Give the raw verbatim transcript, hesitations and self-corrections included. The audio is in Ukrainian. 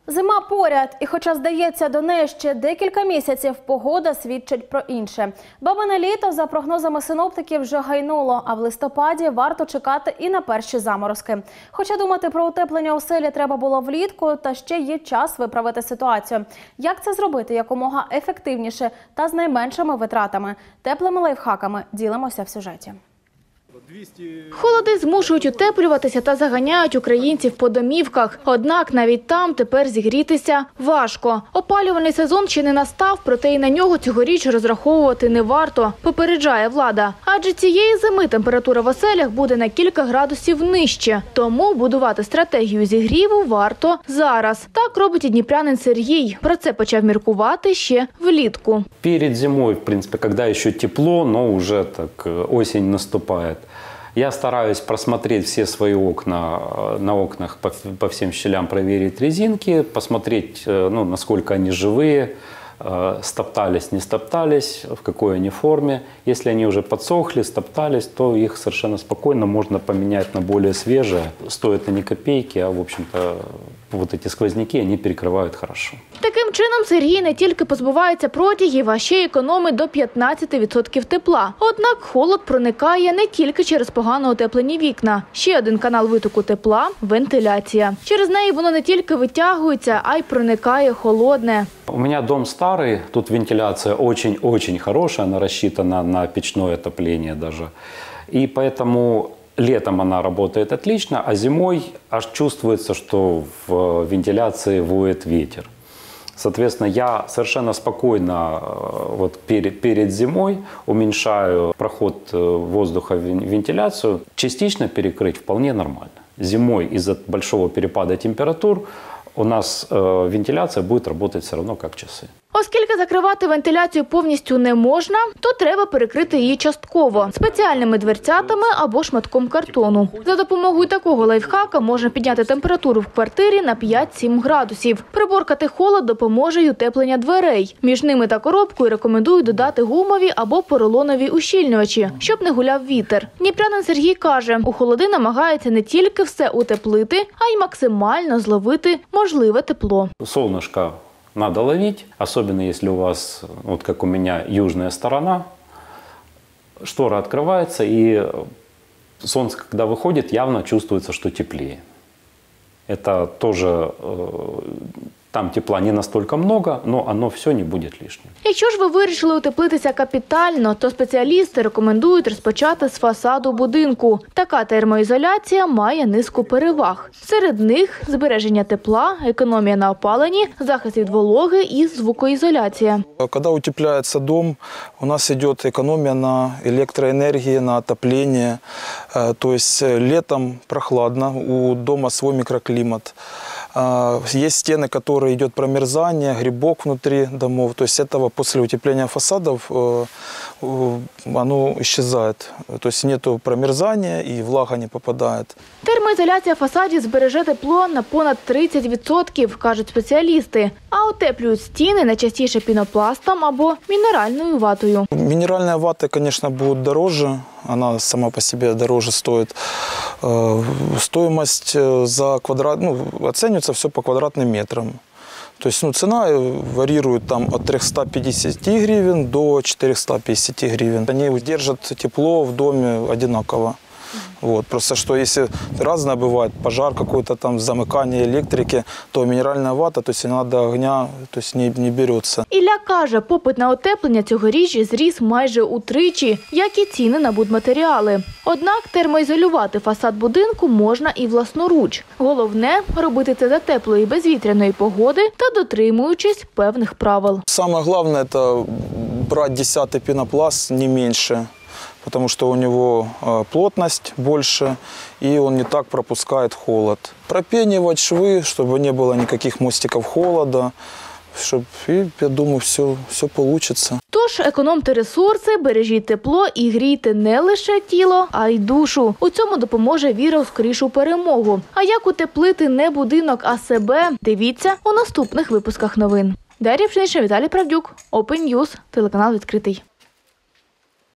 Зима поряд, і хоча, здається, до неї ще декілька місяців, погода свідчить про інше. Бабине літо, за прогнозами синоптиків, вже гайнуло, а в листопаді варто чекати і на перші заморозки. Хоча думати про утеплення оселі треба було влітку, та ще є час виправити ситуацію. Як це зробити якомога ефективніше та з найменшими витратами? Теплими лайфхаками ділимося в сюжеті. Холоди змушують утеплюватися та заганяють українців по домівках. Однак навіть там тепер зігрітися важко. Опалювальний сезон ще не настав, проте і на нього цьогоріч розраховувати не варто, попереджає влада. Адже цієї зими температура в оселях буде на кілька градусів нижче. Тому будувати стратегію зігріву варто зараз. Так робить і дніпрянин Сергій. Про це почав міркувати ще влітку. Перед зимою, в принципі, коли ще тепло, но вже так осінь наступає. Я стараюсь просмотреть все свои окна, на окнах по, по всем щелям проверить резинки, посмотреть, ну, насколько они живые, стоптались, не стоптались, в какой они форме. Если они уже подсохли, стоптались, то их совершенно спокойно можно поменять на более свежие. Стоят они копейки, а в общем-то вот эти сквозняки, они перекрывают хорошо. Таким чином Сергій не тільки позбувається протягів, а ще й економить до п'ятнадцяти відсотків тепла. Однак холод проникає не тільки через погано утеплені вікна. Ще один канал витоку тепла – вентиляція. Через неї воно не тільки витягується, а й проникає холодне. У меня дом старый, тут вентиляция очень-очень хорошая, она рассчитана на печное отопление даже. И поэтому летом она работает отлично, а зимой аж чувствуется, что в вентиляции воет ветер. Соответственно, я совершенно спокойно вот перед, перед зимой уменьшаю проход воздуха в вентиляцию. Частично перекрыть вполне нормально. Зимой из-за большого перепада температур у нас э, вентиляция будет работать все равно как часы. Оскільки закривати вентиляцію повністю не можна, то треба перекрити її частково – спеціальними дверцятами або шматком картону. За допомогою такого лайфхака можна підняти температуру в квартирі на п'ять-сім градусів. Приборкати холод допоможе й утеплення дверей. Між ними та коробкою рекомендують додати гумові або поролонові ущільнювачі, щоб не гуляв вітер. Дніпрянин Сергій каже, у холоди намагається не тільки все утеплити, а й максимально зловити можливе тепло. Солнышко надо ловить, особенно если у вас, вот как у меня, южная сторона, штора открывается, и солнце, когда выходит, явно чувствуется, что теплее. Это тоже, там тепла не настолько много, но оно все не будет лишним. Якщо ж ви вирішили утеплитися капітально, то спеціалісти рекомендують розпочати з фасаду будинку. Така термоізоляція має низку переваг. Серед них – збереження тепла, економія на опаленні, захист від вологи і звукоізоляція. Когда утепляется дом, у нас идет экономия на электроэнергии, на отопление. То есть летом прохладно, у дома свой микроклимат. Есть стены, которые идет промерзание, грибок внутри домов. То есть этого после утепления фасадов оно исчезает. То есть нету промерзания и влага не попадает. Термоізоляція фасадів збереже тепло на понад тридцять відсотків, кажуть спеціалісти. А утеплюють стіни найчастіше пінопластом або мінеральною ватою. Минеральная вата, конечно, будет дороже. Она сама по себе дороже стоит. Стоимость за квадрат, ну, оценивается все по квадратным метрам. То есть, ну, цена варьирует там от трёхсот пятидесяти гривен до четырёхсот пятидесяти гривен. Они держат тепло в доме одинаково. Вот. Просто что если разное бывает, пожар какой-то там, замыкание электрики, то минеральная вата, то есть она до огня то есть не, не берется. Ілля каже, попит на утеплення цьогоріч зріс майже утричі, як і ціни на будматеріали. Однак термоізолювати фасад будинку можна і власноруч. Головне – робити це за теплої безвітряної погоди та дотримуючись певних правил. Самое главное – это брать десятый пенопласт, не меньше. Потому что у него плотность больше, и он не так пропускает холод. Пропенивать швы, чтобы не было никаких мостиков холода, чтобы, и, я думаю, все, все получится. Тож економте ресурси, бережіть тепло і грійте не лише тіло, а й душу. У цьому допоможе віра у скорішу перемогу. А як утеплити не будинок, а себе – дивіться у наступних випусках новин. Дар'я Пшенична, Віталій Правдюк, Open News, телеканал «Відкритий».